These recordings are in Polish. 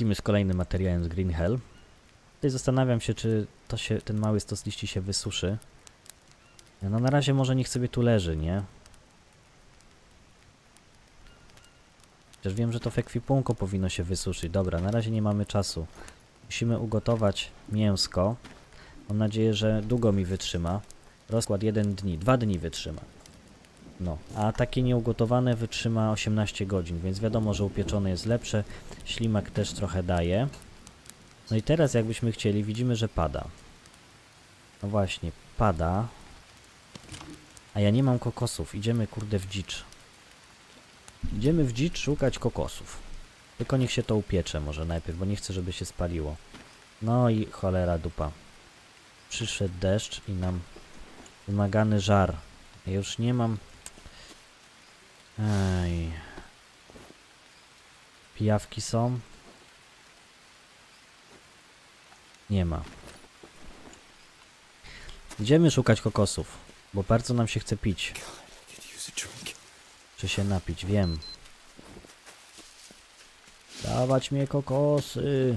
lecimy z kolejnym materiałem z Green Hell. Tutaj zastanawiam się, czy to ten mały stos liści się wysuszy. No na razie może niech sobie tu leży, nie? Chociaż wiem, że to w ekwipunku powinno się wysuszyć. Dobra, na razie nie mamy czasu. Musimy ugotować mięsko. Mam nadzieję, że długo mi wytrzyma. Rozkład 1 dni, 2 dni wytrzyma. No, a takie nieugotowane wytrzyma 18 godzin, więc wiadomo, że upieczone jest lepsze. Ślimak też trochę daje. No i teraz jakbyśmy chcieli, widzimy, że pada. No właśnie, pada. A ja nie mam kokosów. Idziemy kurde w dzicz. Idziemy w dzicz szukać kokosów. Tylko niech się to upiecze może najpierw, bo nie chcę, żeby się spaliło. No i cholera dupa. Przyszedł deszcz i nam wymagany żar. Ja już nie mam... Ej. Pijawki są? Nie ma. Idziemy szukać kokosów, bo bardzo nam się chce pić. Czy się napić? Wiem. Dawać mnie kokosy.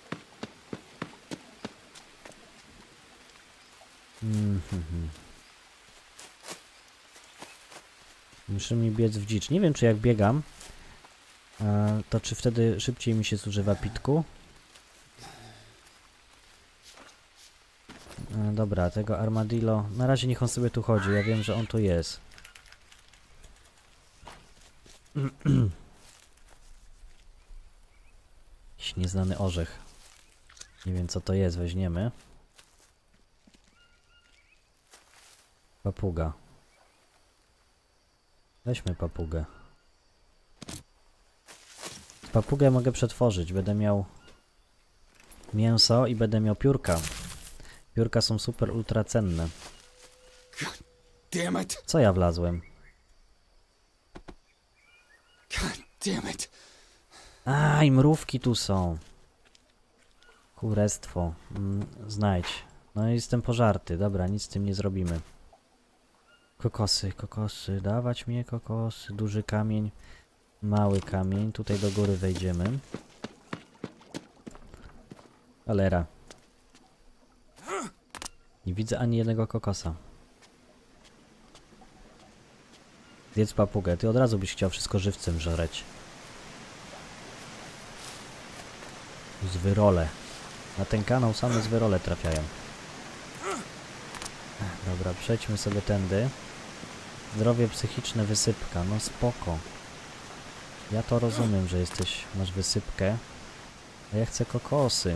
Muszę mi biec w dzicz. Nie wiem, czy jak biegam, to czy wtedy szybciej mi się zużywa pitku? Dobra, tego armadillo... Na razie niech on sobie tu chodzi. Ja wiem, że on tu jest. Jakiś nieznany orzech. Nie wiem, co to jest. Weźmiemy. Papuga. Weźmy papugę. Papugę mogę przetworzyć. Będę miał mięso i będę miał piórka. Piórka są super ultra cenne. Co ja wlazłem? A, i mrówki tu są. Kurestwo. Znajdź. No jestem pożarty. Dobra, nic z tym nie zrobimy. Kokosy, kokosy. Dawać mnie kokosy. Duży kamień. Mały kamień. Tutaj do góry wejdziemy. Cholera. Nie widzę ani jednego kokosa. Zjedz papugę. Ty od razu byś chciał wszystko żywcem żreć. Zwyrole. Na ten kanał same zwyrole trafiają. Dobra, przejdźmy sobie tędy. Zdrowie psychiczne, wysypka. No spoko. Ja to rozumiem, że masz wysypkę. A ja chcę kokosy.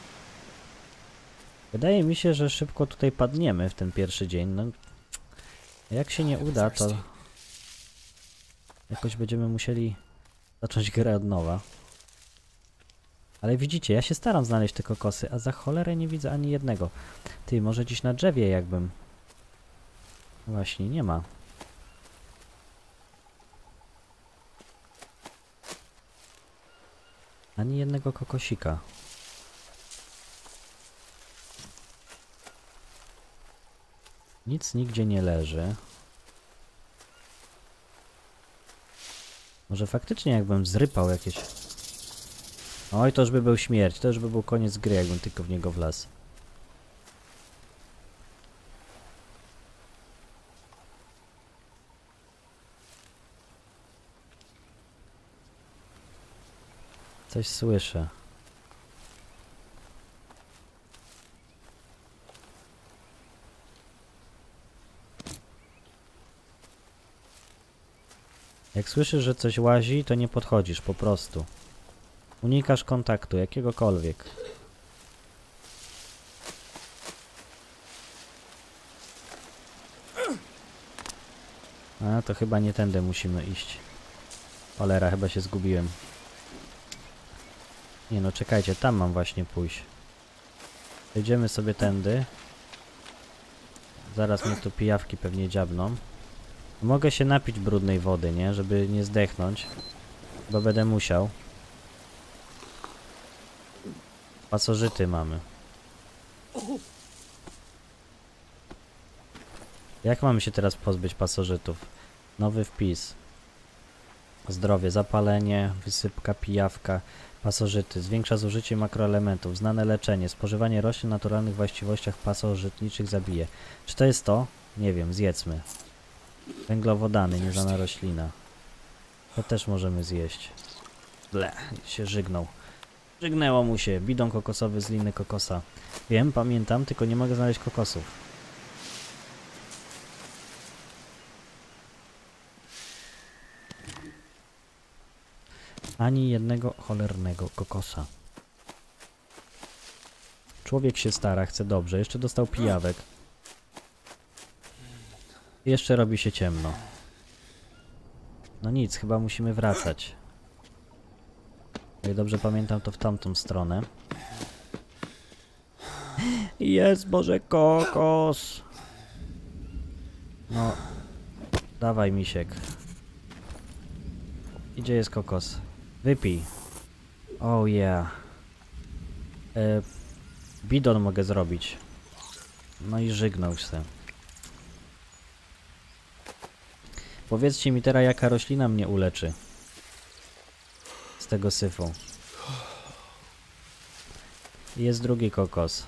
Wydaje mi się, że szybko tutaj padniemy w ten pierwszy dzień. No, jak się nie uda, to jakoś będziemy musieli zacząć grę od nowa. Ale widzicie, ja się staram znaleźć te kokosy, a za cholerę nie widzę ani jednego. Ty, może gdzieś na drzewie jakbym... Właśnie, nie ma. Ani jednego kokosika. Nic nigdzie nie leży. Może faktycznie jakbym zrypał jakieś... Oj, to już by był śmierć. To już by był koniec gry, jakbym tylko w niego wlazł. Coś słyszę. Jak słyszysz, że coś łazi, to nie podchodzisz po prostu. Unikasz kontaktu, jakiegokolwiek. A, to chyba nie tędy musimy iść. Cholera, chyba się zgubiłem. Nie no, czekajcie, tam mam właśnie pójść. Idziemy sobie tędy. Zaraz mnie tu pijawki pewnie dziabną. Mogę się napić brudnej wody, nie? Żeby nie zdechnąć. Bo będę musiał. Pasożyty mamy. Jak mamy się teraz pozbyć pasożytów? Nowy wpis. Zdrowie, zapalenie, wysypka, pijawka, pasożyty. Zwiększa zużycie makroelementów. Znane leczenie. Spożywanie roślin o naturalnych właściwościach pasożytniczych zabije. Czy to jest to? Nie wiem, zjedzmy. Węglowodany, nieznana roślina. To też możemy zjeść. Ble, się żygnął. Żygnęło mu się. Bidon kokosowy z liny kokosa. Wiem, pamiętam, tylko nie mogę znaleźć kokosów. Ani jednego cholernego kokosa. Człowiek się stara, chce dobrze. Jeszcze dostał pijawek. Jeszcze robi się ciemno. No nic, chyba musimy wracać. Jak dobrze pamiętam, to w tamtą stronę. Jest, Boże, kokos! No, dawaj, misiek. I gdzie jest kokos? Wypij. Oh yeah. Bidon mogę zrobić. No i żygnął się. Powiedzcie mi teraz, jaka roślina mnie uleczy z tego syfu. Jest drugi kokos.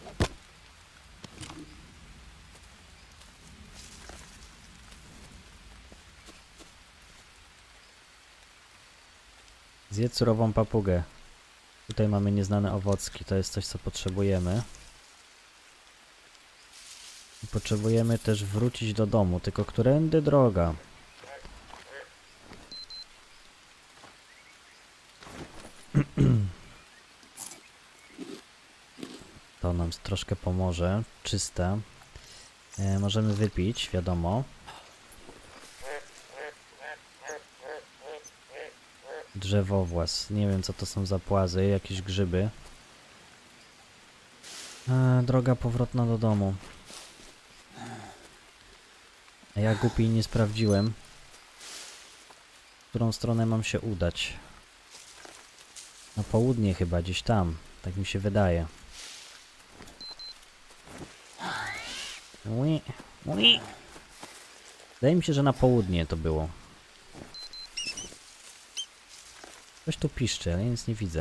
Zjedz surową papugę. Tutaj mamy nieznane owocki. To jest coś, co potrzebujemy. I potrzebujemy też wrócić do domu. Tylko którędy droga? To nam troszkę pomoże. Czyste. Możemy wypić, wiadomo. Drzewowłas. Nie wiem, co to są za płazy. Jakieś grzyby. Droga powrotna do domu. A ja głupi nie sprawdziłem, w którą stronę mam się udać. Na południe chyba, gdzieś tam. Tak mi się wydaje. Ui, ui. Wydaje mi się, że na południe to było. Coś tu piszczy, ale ja nic nie widzę.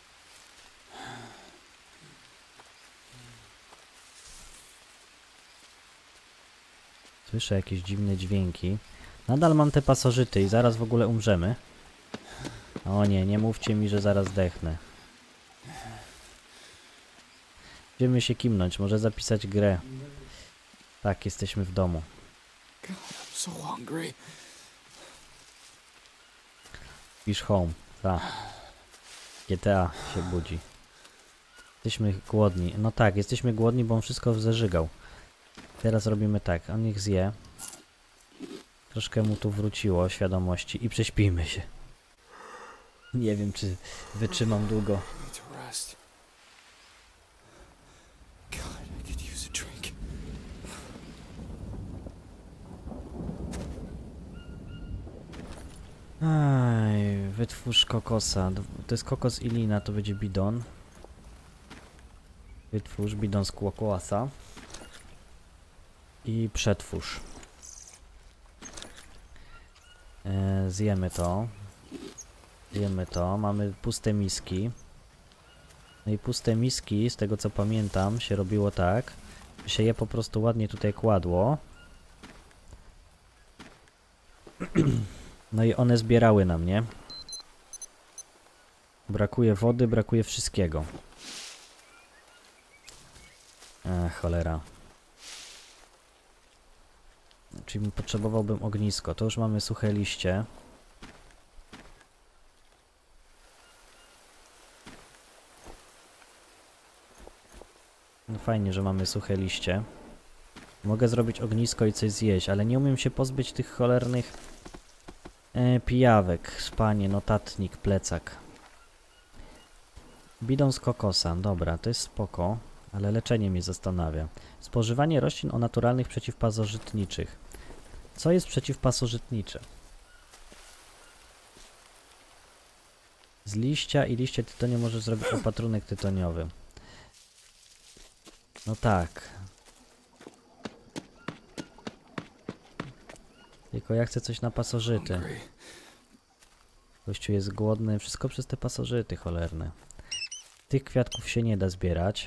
Słyszę jakieś dziwne dźwięki. Nadal mam te pasożyty i zaraz w ogóle umrzemy. O nie, nie mówcie mi, że zaraz zdechnę. Będziemy się kimnąć, może zapisać grę. Tak, jesteśmy w domu. Pisz home, tak. GTA się budzi. Jesteśmy głodni. No tak, jesteśmy głodni, bo on wszystko zażygał. Teraz robimy tak, on niech zje. Troszkę mu tu wróciło świadomości i prześpijmy się. Nie wiem, czy wytrzymam długo. Aj, wytwórz kokosa. To jest kokos i lina, to będzie bidon. Wytwórz bidon z kokosa. I przetwórz. Zjemy to. Zjemy to. Mamy puste miski. No i puste miski, z tego co pamiętam, się robiło tak, że się je po prostu ładnie tutaj kładło. No i one zbierały nam, nie? Brakuje wody, brakuje wszystkiego. Cholera. Czyli potrzebowałbym ognisko. To już mamy suche liście. No fajnie, że mamy suche liście. Mogę zrobić ognisko i coś zjeść, ale nie umiem się pozbyć tych cholernych pijawek. Spanie, notatnik, plecak. Bidon z kokosa. Dobra, to jest spoko, ale leczenie mnie zastanawia. Spożywanie roślin o naturalnych przeciwpasożytniczych. Co jest przeciwpasożytnicze? Z liścia i liście tytonia możesz zrobić opatrunek tytoniowy. No tak. Tylko ja chcę coś na pasożyty. Gościu jest głodny, wszystko przez te pasożyty cholerne. Tych kwiatków się nie da zbierać.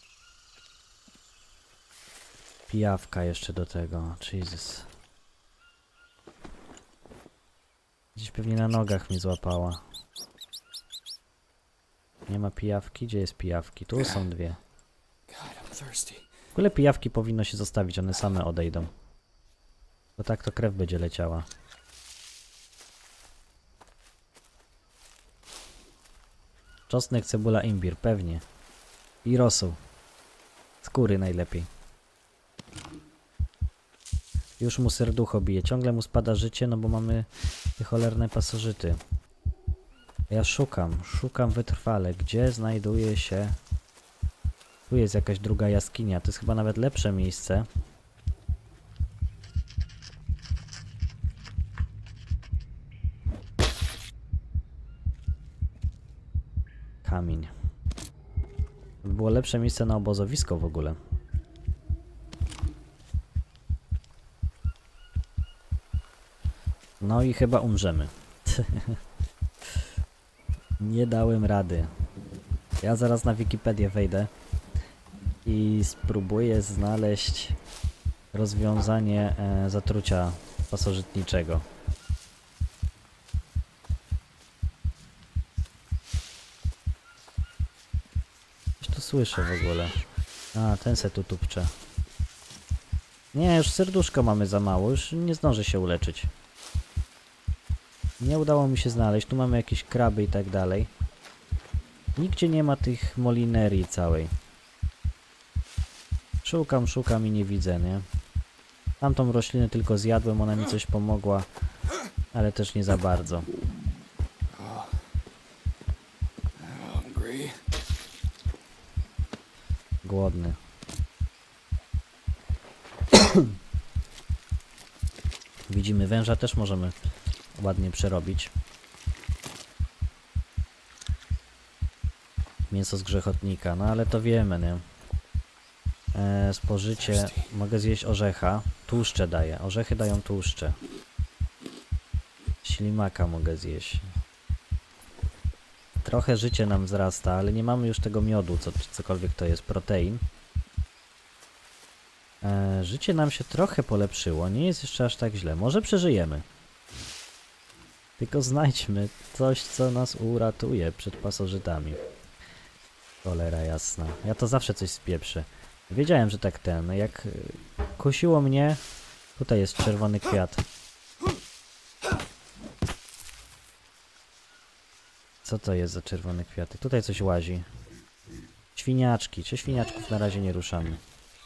Pijawka jeszcze do tego, Jesus. Gdzieś pewnie na nogach mnie złapała. Nie ma pijawki? Gdzie jest pijawki? Tu są dwie. W ogóle pijawki powinno się zostawić, one same odejdą. Bo tak to krew będzie leciała. Czosnek, cebula, imbir, pewnie. I rosół. Skóry najlepiej. Już mu serducho bije. Ciągle mu spada życie, no bo mamy te cholerne pasożyty. Ja szukam wytrwale. Gdzie znajduje się... Tu jest jakaś druga jaskinia. To jest chyba nawet lepsze miejsce. Kamień. To było lepsze miejsce na obozowisko w ogóle. No i chyba umrzemy. Nie dałem rady. Ja zaraz na Wikipedię wejdę i spróbuję znaleźć rozwiązanie zatrucia pasożytniczego. Coś tu słyszę w ogóle. A, ten se tu tupcze. Nie, już serduszko mamy za mało, już nie zdążę się uleczyć. Nie udało mi się znaleźć, tu mamy jakieś kraby i tak dalej. Nigdzie nie ma tych molinerii całej. Szukam i nie widzę, nie? Tamtą roślinę tylko zjadłem, ona mi coś pomogła, ale też nie za bardzo. Głodny. Widzimy, węża też możemy ładnie przerobić. Mięso z grzechotnika, no ale to wiemy, nie? Spożycie, mogę zjeść orzecha, tłuszcze daje, orzechy dają tłuszcze. Ślimaka mogę zjeść. Trochę życie nam wzrasta, ale nie mamy już tego miodu, cokolwiek to jest, protein. Życie nam się trochę polepszyło, nie jest jeszcze aż tak źle, może przeżyjemy. Tylko znajdźmy coś, co nas uratuje przed pasożytami. Cholera jasna. Ja to zawsze coś spieprzę. Wiedziałem, że tak jak kusiło mnie... Tutaj jest czerwony kwiat. Co to jest za czerwone kwiaty? Tutaj coś łazi. Świniaczki. Czy świniaczków na razie nie ruszamy?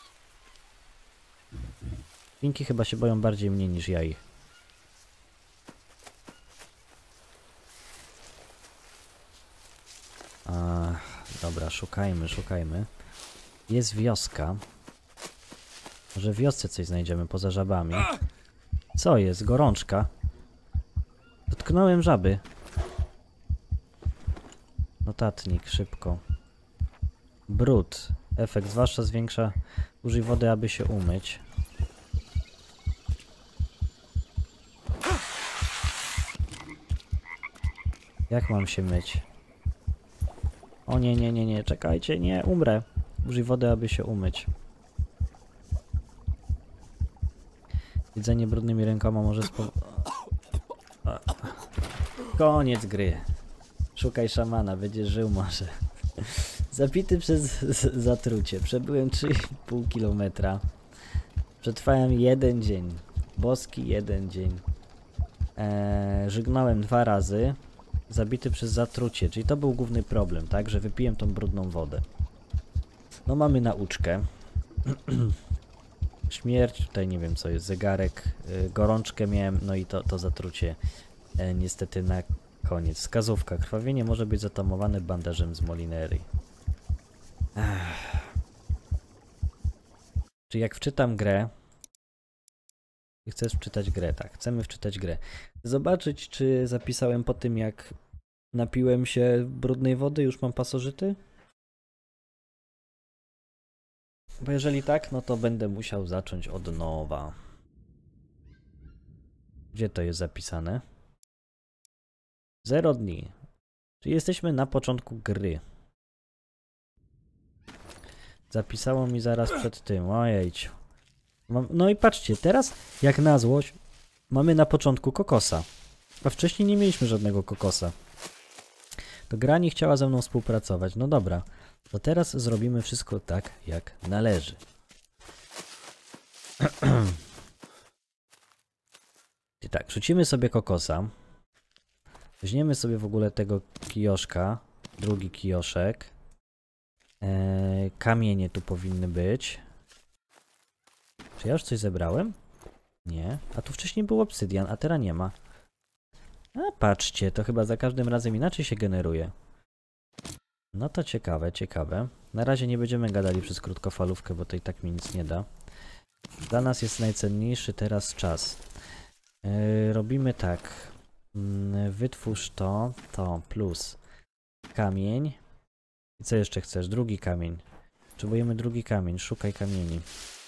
Świnki chyba się boją bardziej mnie niż ja ich. Dobra, szukajmy. Jest wioska. Może w wiosce coś znajdziemy poza żabami. Co jest? Gorączka. Dotknąłem żaby. Notatnik, szybko. Brud. Efekt, zwłaszcza zwiększa... Użyj wody, aby się umyć. Jak mam się myć? O nie, czekajcie, nie, umrę. Użyj wody, aby się umyć. Jedzenie brudnymi rękoma może Koniec gry. Szukaj szamana, będziesz żył może. Zabity przez zatrucie. Przebyłem 3,5 km. Przetrwałem 1 dzień. Boski 1 dzień. Żygnąłem 2 razy. Zabity przez zatrucie, czyli to był główny problem, tak? Że wypiłem tą brudną wodę. No mamy nauczkę. Śmierć, tutaj nie wiem co jest, zegarek. Gorączkę miałem, no i to zatrucie niestety na koniec. Wskazówka. Krwawienie może być zatamowane bandażem z molinerii. Czy jak wczytam grę... Chcesz wczytać grę, tak. Chcemy wczytać grę. Zobaczyć, czy zapisałem po tym, jak napiłem się brudnej wody, już mam pasożyty? Bo jeżeli tak, no to będę musiał zacząć od nowa. Gdzie to jest zapisane? 0 dni. Czyli jesteśmy na początku gry. Zapisało mi zaraz przed tym. Ojejciu. No i patrzcie, teraz jak na złość mamy na początku kokosa. A wcześniej nie mieliśmy żadnego kokosa. To gra nie chciała ze mną współpracować. No dobra, to teraz zrobimy wszystko tak, jak należy. I tak, rzucimy sobie kokosa. Weźmiemy sobie w ogóle tego kijoszka. Drugi kijoszek. Kamienie tu powinny być. Czy ja już coś zebrałem? Nie. A tu wcześniej był obsydian, a teraz nie ma. A patrzcie, to chyba za każdym razem inaczej się generuje. No to ciekawe, ciekawe. Na razie nie będziemy gadali przez krótkofalówkę, bo to i tak mi nic nie da. Dla nas jest najcenniejszy teraz czas. Robimy tak. Wytwórz to plus kamień. I co jeszcze chcesz? Drugi kamień. Potrzebujemy drugi kamień. Szukaj kamieni.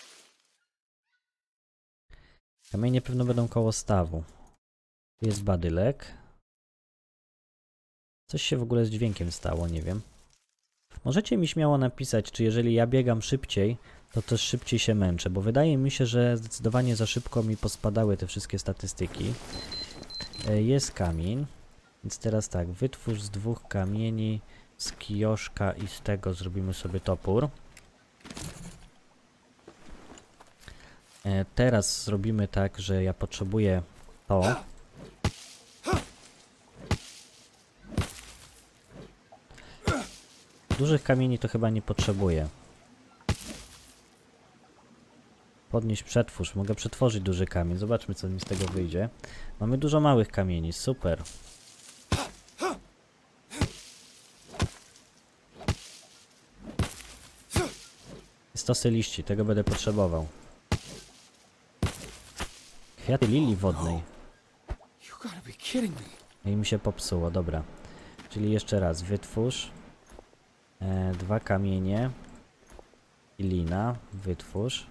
Kamienie pewno będą koło stawu. Tu jest badylek. Coś się w ogóle z dźwiękiem stało, nie wiem. Możecie mi śmiało napisać, czy jeżeli ja biegam szybciej, to też szybciej się męczę, bo wydaje mi się, że zdecydowanie za szybko mi pospadały te wszystkie statystyki. Jest kamień, więc teraz tak, wytwórz z 2 kamieni, z kijoszka i z tego zrobimy sobie topór. Teraz zrobimy tak, że ja potrzebuję to. Dużych kamieni to chyba nie potrzebuję. Podnieść, przetwórz. Mogę przetworzyć duży kamień. Zobaczmy, co mi z tego wyjdzie. Mamy dużo małych kamieni. Super. Stosy liści. Tego będę potrzebował. Kwiaty lilii wodnej. I mi się popsuło. Dobra. Czyli jeszcze raz. Wytwórz. 2 kamienie. I lina. Wytwórz.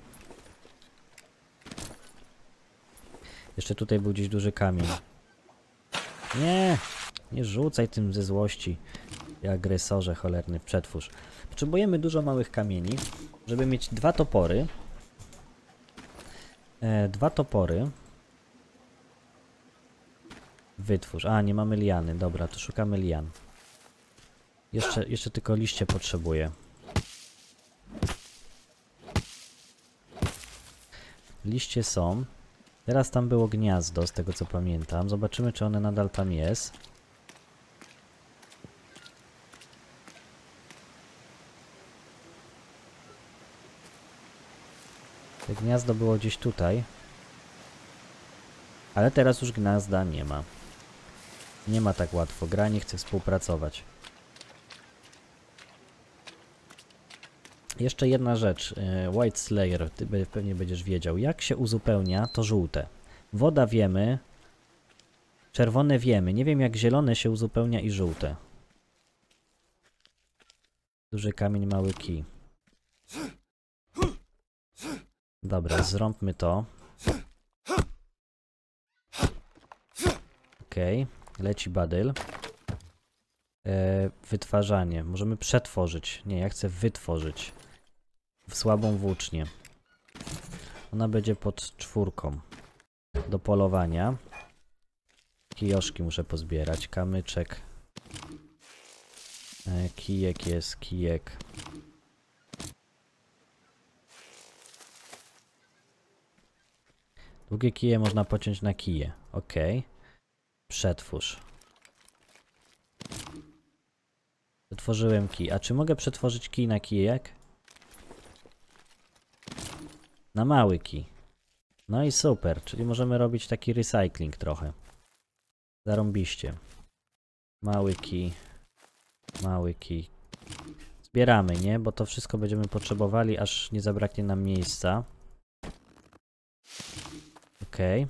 Jeszcze tutaj był gdzieś duży kamień. Nie! Nie rzucaj tym ze złości. Agresorze cholerny, przetwórz. Potrzebujemy dużo małych kamieni, żeby mieć 2 topory. 2 topory. Wytwórz. A, nie mamy liany. Dobra, to szukamy lian. Jeszcze tylko liście potrzebuję. Liście są. Teraz tam było gniazdo, z tego co pamiętam. Zobaczymy, czy one nadal tam jest. To gniazdo było gdzieś tutaj. Ale teraz już gniazda nie ma. Nie ma tak łatwo. Gra nie chce współpracować. Jeszcze jedna rzecz. White Slayer, ty pewnie będziesz wiedział. Jak się uzupełnia to żółte? Woda wiemy. Czerwone wiemy. Nie wiem, jak zielone się uzupełnia i żółte. Duży kamień, mały kij. Dobra, zrąbmy to. Okej, leci badyl. Wytwarzanie. Możemy przetworzyć. Nie, ja chcę wytworzyć. W słabą włócznię. Ona będzie pod 4. Do polowania. Kijoszki muszę pozbierać. Kamyczek. Kijek jest, kijek. Długie kije można pociąć na kije. Ok. Przetwórz. Przetworzyłem kij. A czy mogę przetworzyć kij na kijek? Na mały kij. No i super. Czyli możemy robić taki recycling trochę. Zarąbiście. Mały kij. Mały kij. Zbieramy, nie? Bo to wszystko będziemy potrzebowali, aż nie zabraknie nam miejsca. Okej.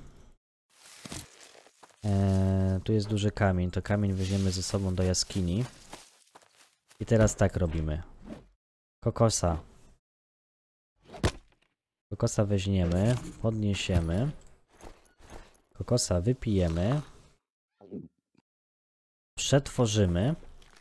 Tu jest duży kamień. To kamień weźmiemy ze sobą do jaskini. I teraz tak robimy. Kokosa. Kokosa weźmiemy, podniesiemy. Kokosa wypijemy. przetworzymy.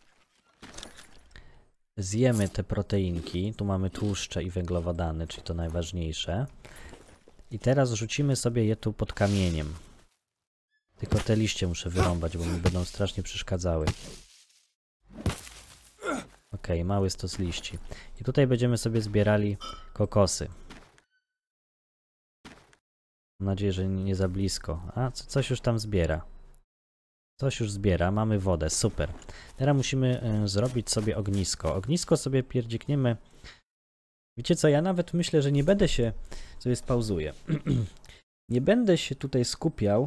Zjemy te proteinki. Tu mamy tłuszcze i węglowodany, czyli to najważniejsze. I teraz rzucimy sobie je tu pod kamieniem. Tylko te liście muszę wyrąbać, bo mi będą strasznie przeszkadzały. Ok, mały stos liści. I tutaj będziemy sobie zbierali kokosy. Mam nadzieję, że nie za blisko. A, coś już tam zbiera. Coś już zbiera, mamy wodę, super. Teraz musimy zrobić sobie ognisko. Ognisko sobie pierdzikniemy. Wiecie co, ja nawet myślę, że nie będę się... Sobie spauzuję. Nie będę się tutaj skupiał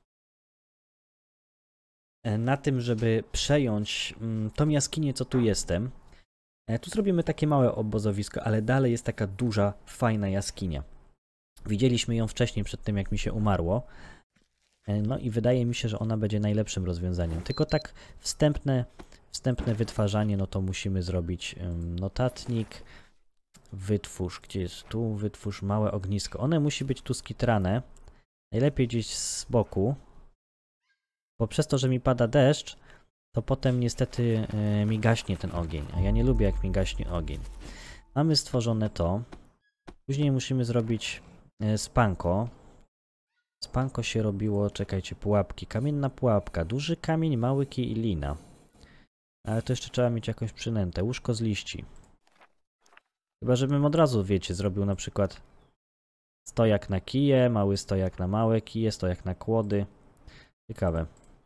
na tym, żeby przejąć tą jaskinię, co tu jestem. Tu zrobimy takie małe obozowisko, ale dalej jest taka duża, fajna jaskinia. Widzieliśmy ją wcześniej, przed tym jak mi się umarło. No i wydaje mi się, że ona będzie najlepszym rozwiązaniem. Tylko tak wstępne wytwarzanie, no to musimy zrobić notatnik. Wytwórz, gdzie jest tu? Wytwórz małe ognisko. One musi być tu skitrane. Najlepiej gdzieś z boku. Bo przez to, że mi pada deszcz, to potem niestety mi gaśnie ten ogień. A ja nie lubię, jak mi gaśnie ogień. Mamy stworzone to. Później musimy zrobić spanko. Spanko się robiło, czekajcie, pułapki. Kamienna pułapka. Duży kamień, mały kij i lina. Ale to jeszcze trzeba mieć jakąś przynętę. Łóżko z liści. Chyba, żebym od razu, wiecie, zrobił na przykład stojak na kije, mały stojak na małe kije, stojak na kłody. Ciekawe.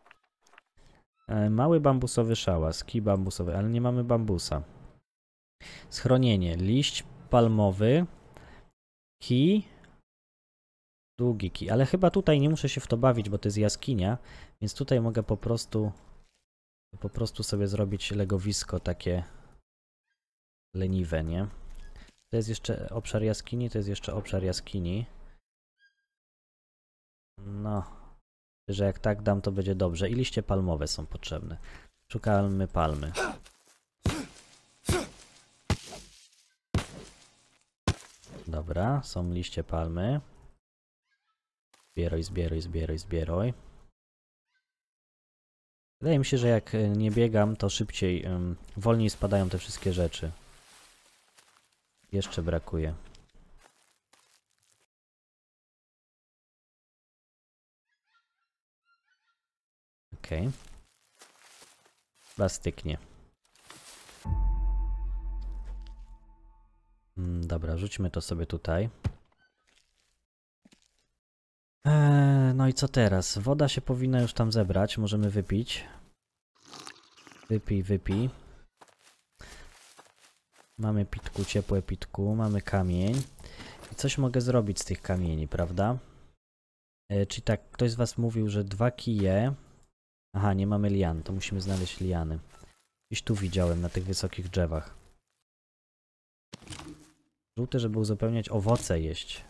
Mały bambusowy szałas, kij bambusowy, ale nie mamy bambusa. Schronienie, liść palmowy, kij, długi kij, ale chyba tutaj nie muszę się w to bawić, bo to jest jaskinia, więc tutaj mogę po prostu sobie zrobić legowisko takie leniwe, nie? To jest jeszcze obszar jaskini, to jest jeszcze obszar jaskini. No, że jak tak dam, to będzie dobrze. I liście palmowe są potrzebne. Szukamy palmy. Dobra, są liście palmy. Zbieraj, zbieraj, zbieraj, zbieraj. Wydaje mi się, że jak nie biegam, to szybciej, wolniej spadają te wszystkie rzeczy. Jeszcze brakuje. Okej. Plastyknie. Dobra, rzućmy to sobie tutaj. No i co teraz? Woda się powinna już tam zebrać. Możemy wypić. Wypij, wypij. Mamy pitku, ciepłe pitku. Mamy kamień. I coś mogę zrobić z tych kamieni, prawda? Czyli tak, ktoś z was mówił, że 2 kije... Aha, nie mamy lian, to musimy znaleźć liany. Gdzieś tu widziałem, na tych wysokich drzewach. Żółte, żeby uzupełniać owoce jeść.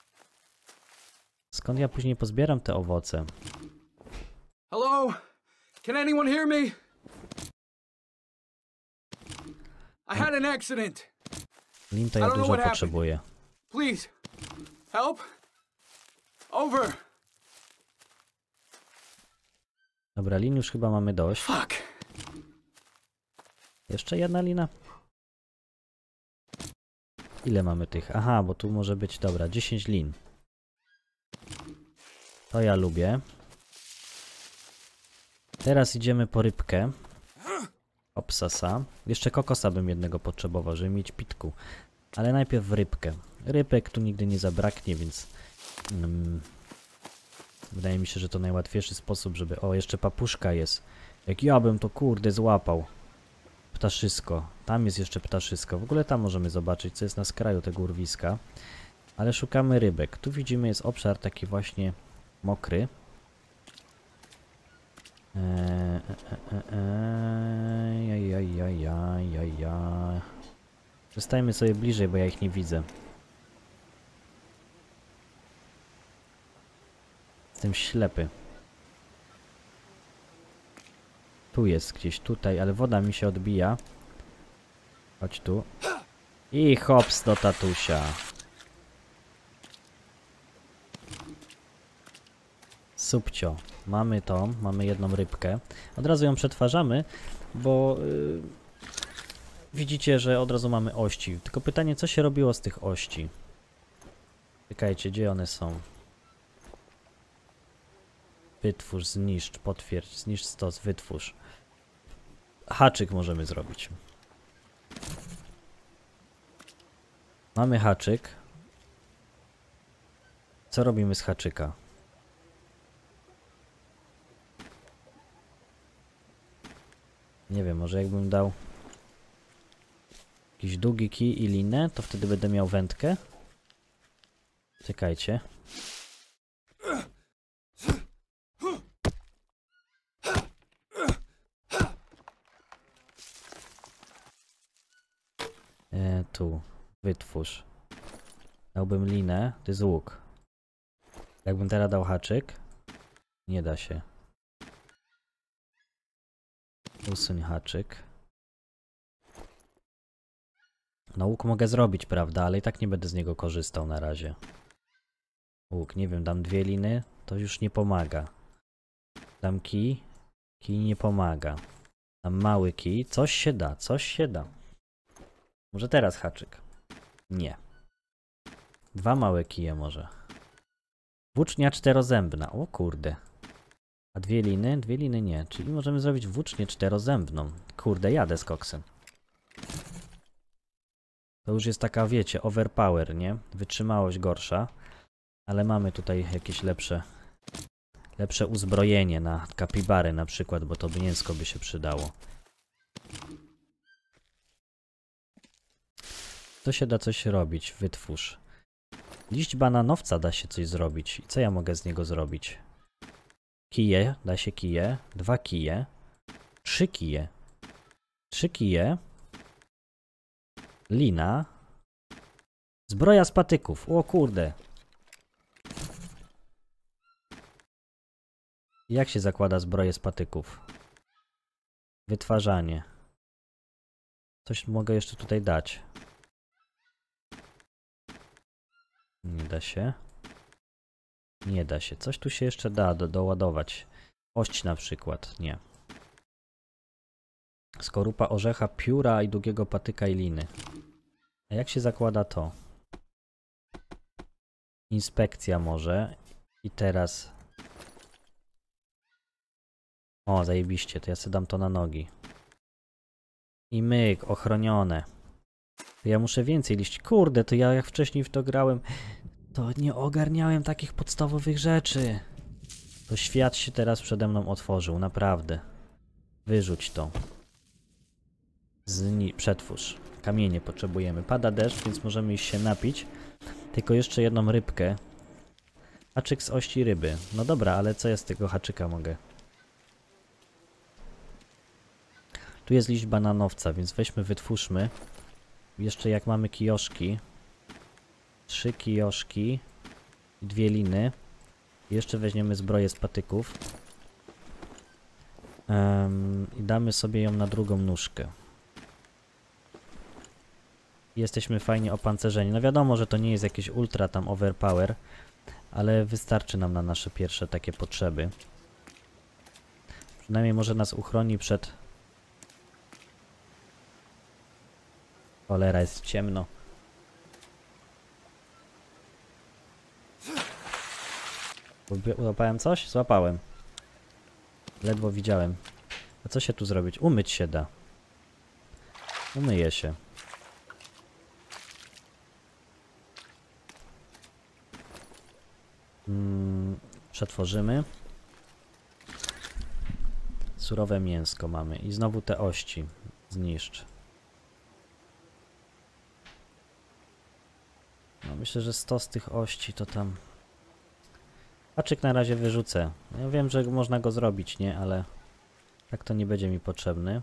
Skąd ja później pozbieram te owoce? Hello? Can anyone hear me? I had an accident. Lin to ja dużo potrzebuję. Please, help. Over. Dobra, lin już chyba mamy dość. Fuck. Jeszcze jedna lina? Ile mamy tych? Aha, bo tu może być, dobra, 10 lin. To ja lubię. Teraz idziemy po rybkę. Opsasa. Jeszcze kokosa bym jednego potrzebował, żeby mieć pitku. Ale najpierw rybkę. Rybek tu nigdy nie zabraknie, więc... wydaje mi się, że to najłatwiejszy sposób, żeby... O, jeszcze papuszka jest. Jak ja bym to kurde złapał. Ptaszysko. Tam jest jeszcze ptaszysko. W ogóle tam możemy zobaczyć, co jest na skraju tego urwiska. Ale szukamy rybek. Tu widzimy, jest obszar taki właśnie mokry. Przestańmy sobie bliżej, bo ja ich nie widzę. Jestem ślepy. Tu jest gdzieś, tutaj, ale woda mi się odbija. Chodź tu. I hops do tatusia. Subcio. mamy to, mamy jedną rybkę. Od razu ją przetwarzamy, bo widzicie, że od razu mamy ości. Tylko pytanie, co się robiło z tych ości? Czekajcie, gdzie one są? Wytwórz, zniszcz, potwierdź, zniszcz stos, wytwórz. Haczyk możemy zrobić. Mamy haczyk. Co robimy z haczyka? Nie wiem, może jakbym dał jakiś długi kij i linę, to wtedy będę miał wędkę. Czekajcie. Tu, wytwórz. Dałbym linę, to jest łuk. Jakbym teraz dał haczyk, nie da się. Usuń haczyk. No łuk mogę zrobić, prawda, ale i tak nie będę z niego korzystał na razie. Łuk, nie wiem, dam 2 liny, to już nie pomaga. Dam kij, kij nie pomaga. Dam mały kij, coś się da, coś się da. Może teraz haczyk? Nie. 2 małe kije może. Włócznia 4-zębna, o kurde. A 2 liny? 2 liny nie, czyli możemy zrobić włócznię 4-zębną. Kurde, jadę z koksem. To już jest taka, wiecie, overpower, nie? Wytrzymałość gorsza. Ale mamy tutaj jakieś lepsze uzbrojenie na kapibary na przykład, bo to mięsko by się przydało. To się da coś robić, wytwórz. Liść bananowca da się coś zrobić. I co ja mogę z niego zrobić? Kije, da się kije. 2 kije. 3 kije. 3 kije. Lina. Zbroja z patyków. O kurde. Jak się zakłada zbroję z patyków? Wytwarzanie. Coś mogę jeszcze tutaj dać. Nie da się. Nie da się. Coś tu się jeszcze da doładować. Ość na przykład. Nie. Skorupa orzecha, pióra i długiego patyka i liny. A jak się zakłada to? Inspekcja może. I teraz... O, zajebiście. To ja sobie dam to na nogi. I myk, ochronione. To ja muszę więcej liści. Kurde, to ja jak wcześniej w to grałem, to nie ogarniałem takich podstawowych rzeczy. To świat się teraz przede mną otworzył, naprawdę. Wyrzuć to. Przetwórz. Kamienie potrzebujemy. Pada deszcz, więc możemy iść się napić. Tylko jeszcze jedną rybkę. Haczyk z ości ryby. No dobra, ale co ja z tego haczyka mogę? Tu jest liść bananowca, więc weźmy, wytwórzmy. Jeszcze jak mamy kijoszki. 3 kijoszki. 2 liny. Jeszcze weźmiemy zbroję z patyków. I damy sobie ją na drugą nóżkę. Jesteśmy fajnie opancerzeni. No wiadomo, że to nie jest jakieś ultra tam overpower, ale wystarczy nam na nasze pierwsze takie potrzeby. Przynajmniej może nas uchroni przed... Cholera, jest ciemno. Złapałem coś? Złapałem. Ledwo widziałem. A co się tu zrobić? Umyć się da. Umyję się. Przetworzymy. Surowe mięsko mamy. I znowu te ości. Zniszcz. No myślę, że 100 z tych ości to tam... Haczyk na razie wyrzucę. Ja wiem, że można go zrobić, nie? Ale tak to nie będzie mi potrzebny.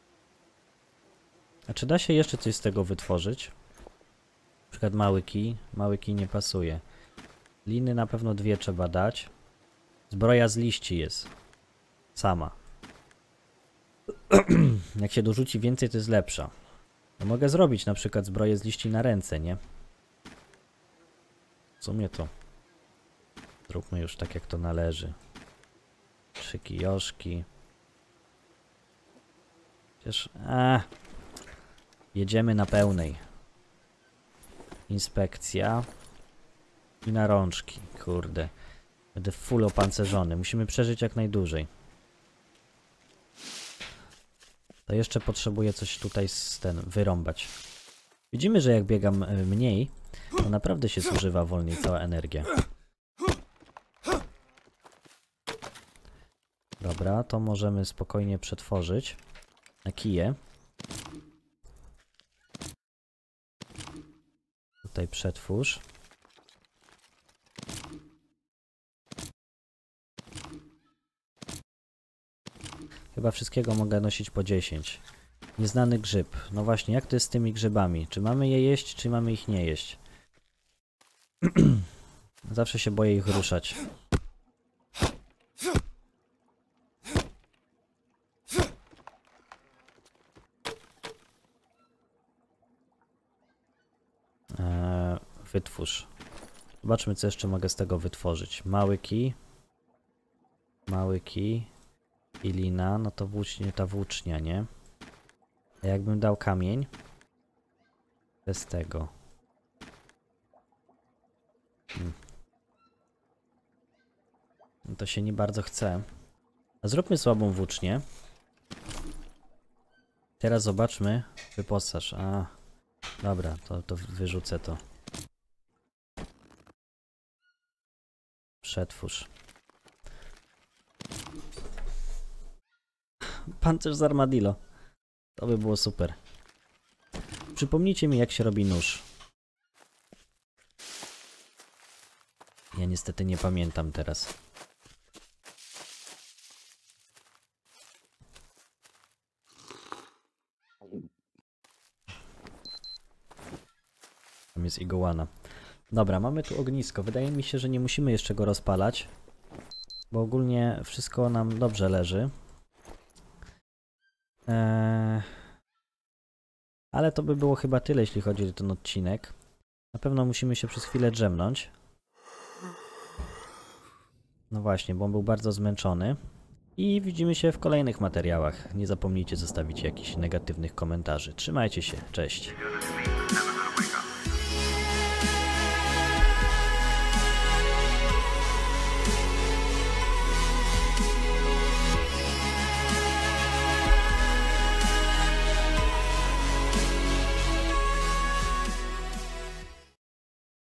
A czy da się jeszcze coś z tego wytworzyć? Na przykład mały kij. Mały kij nie pasuje. Liny na pewno 2 trzeba dać. Zbroja z liści jest. Sama. Jak się dorzuci więcej, to jest lepsza. No mogę zrobić na przykład zbroję z liści na ręce, nie? W sumie to zróbmy już tak, jak to należy. Szyki, joszki. Przecież... Jedziemy na pełnej. Inspekcja. I na rączki. Kurde. Będę full opancerzony. Musimy przeżyć jak najdłużej. To jeszcze potrzebuję coś tutaj wyrąbać. Widzimy, że jak biegam mniej, to naprawdę się zużywa wolniej cała energia. Dobra, to możemy spokojnie przetworzyć na kije. Tutaj przetwórz. Chyba wszystkiego mogę nosić po 10. Nieznany grzyb. No właśnie, jak to jest z tymi grzybami? Czy mamy je jeść, czy mamy ich nie jeść? Zawsze się boję ich ruszać. Wytwórz. Zobaczmy, co jeszcze mogę z tego wytworzyć. Mały kij. Mały kij. I lina. No to włócznie, ta włócznia, nie? A jakbym dał kamień? Bez tego. No to się nie bardzo chce. A zróbmy słabą włócznię. Teraz zobaczmy. Wyposaż. Dobra, to wyrzucę to. Przetwórz. Pancerz z armadillo. To by było super. Przypomnijcie mi, jak się robi nóż. Ja niestety nie pamiętam teraz. Tam jest iguana. Dobra, mamy tu ognisko. Wydaje mi się, że nie musimy jeszcze go rozpalać, bo ogólnie wszystko nam dobrze leży. Ale to by było chyba tyle, jeśli chodzi o ten odcinek. Na pewno musimy się przez chwilę drzemnąć. No właśnie, bo on był bardzo zmęczony. I widzimy się w kolejnych materiałach. Nie zapomnijcie zostawić jakichś negatywnych komentarzy. Trzymajcie się, cześć.